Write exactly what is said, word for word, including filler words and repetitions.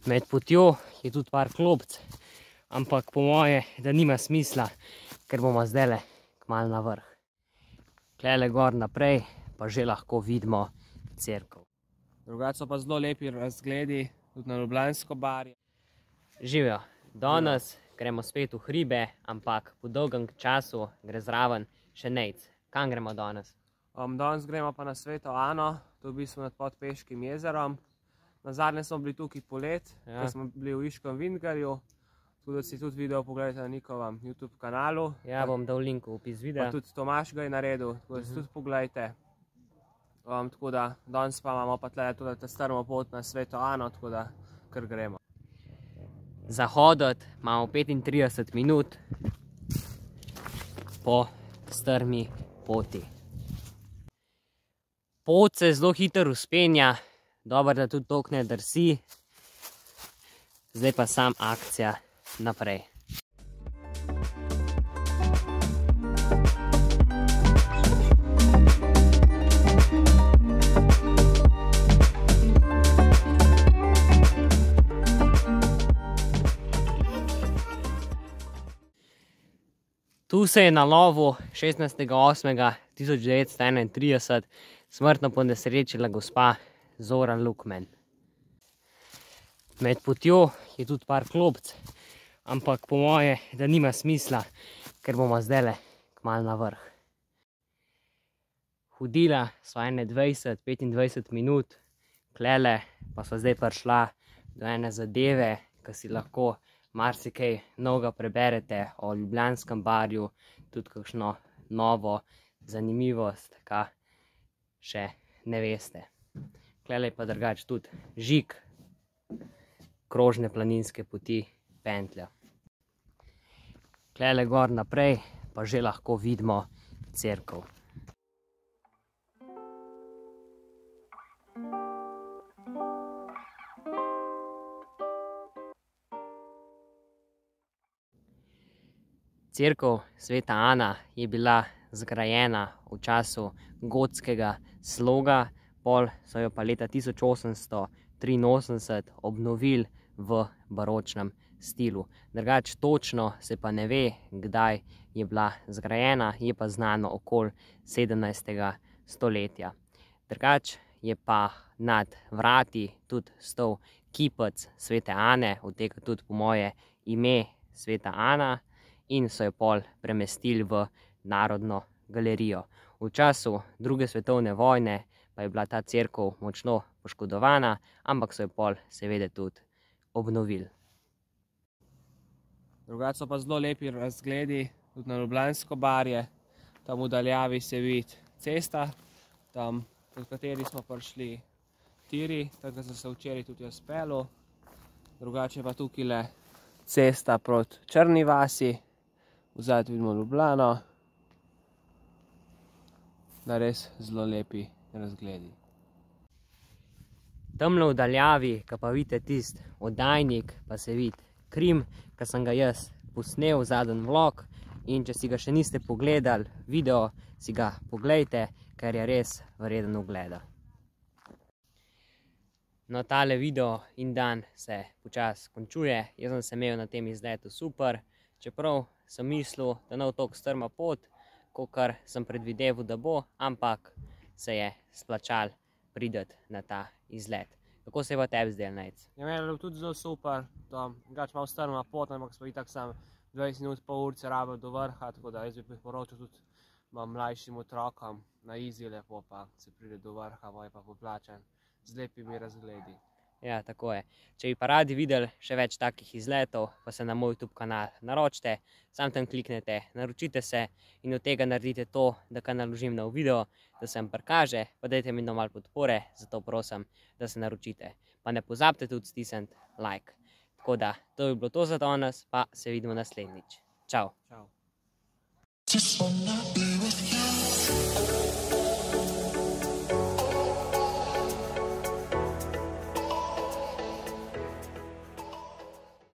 Med potjo je tudi par klopc, ampak po moje, da nima smisla, ker bomo zdajle kmalu na vrh. Tlele gor naprej pa že lahko vidimo cerkev. Drugače so pa zelo lepi razgledi, tudi na Ljubljansko barje. Živijo, danes gremo spet v hribe, ampak po dolgem času gre zraven še Nejc. Kam gremo danes? Um, danes gremo pa na Sveto Ano, to v bistvu nad Podpeškim jezerom. Nazadnje smo bili tukaj polet, ja. Ko smo bili v Iškem Vintgarju. Tudi da si tudi video pogledajte na njihovem YouTube kanalu. Ja, bom dal link v opis videa. Pa tudi Tomaž ga je naredil, tako da si tudi pogledajte. Um, tako da danes pa imamo pa tle tudi ta strmo pot na Sveto Ano, tako da kar gremo. Za hoditi imamo petintrideset minut po strmi poti. Pot se zelo hitro vzpenja, dobro da tudi toliko ne drsi. Zdaj pa sam akcija naprej. Tu se je na lovu šestnajstega osmega tisoč devetsto enaintrideset smrtno ponesrečila gospa Zora Lukman. Med potjo je tudi par klopc, ampak po moje, da nima smisla, ker bomo zdajle kmalu na vrh. Hodila sva ene dvajset, petindvajset minut, klele pa sva zdaj prišla do ene zadeve, ki si lahko marsikaj novega preberete o Ljubljanskem barju, tudi kakšno novo zanimivost, ka še ne veste. Klele pa drugače tudi Žig, krožne planinske poti, pentlja. Klele gor naprej pa že lahko vidimo cerkev. Cerkev Sveta Ana je bila zgrajena v času gotskega sloga, pol so jo pa leta tisoč osemsto triinosemdeset obnovili v baročnem stilu. Drugače točno se pa ne ve, kdaj je bila zgrajena, je pa znano okoli sedemnajstega stoletja. Drugače je pa nad vrati tudi stal kipec Svete Ane, od tega tudi po moje ime Sveta Ana, in so jo pol premestili v Narodno galerijo. V času druge svetovne vojne pa je bila ta cerkev močno poškodovana, ampak so jo pol seveda tudi obnovili. Drugače so pa zelo lepi razgledi, tudi na Ljubljansko barje. Tam v daljavi se vidi cesta, tam pod kateri smo prišli tiri, tako sem se včeraj tudi jaz peljal. Drugače pa tukaj le cesta proti Črni vasi, vzad vidimo Ljubljano, da res zelo lepi razgledi. Tamle v daljavi, ki pa vidite tisti oddajnik, pa se vidi Krim, ki sem ga jaz posnel zadnji vlog, in če si ga še niste pogledali video, si ga poglejte, ker je res vreden ogleda. No, tale video in dan se počasi končuje. Jaz sem se imel na tem izletu super, čeprav sem mislil, da ne bo toliko strma pot, kakor sem predvideval, da bo, ampak se je splačalo priti na ta izlet. Kako se je pa tebi zdelo, Nejc? Ja, meni je bilo tudi zelo super, drugače malo strma pot, ampak smo itak sam dvajset minut, pol urce rabili do vrha, tako da jaz bi priporočil tudi mlajšim otrokom na easy lepo, pa se pride do vrha, bo je pa poplačan z lepimi razgledi. Ja, tako je. Če bi pa radi videli še več takih izletov, pa se na moj YouTube kanal naročite, sam tam kliknete, naročite se in od tega naredite to, da kaj naložim na video, da se vam prikaže, pa dajte mi malo podpore, zato prosim, da se naročite. Pa ne pozabite tudi stisniti like. Tako da, to bi bilo to za danes, pa se vidimo naslednjič. Čau! Čau!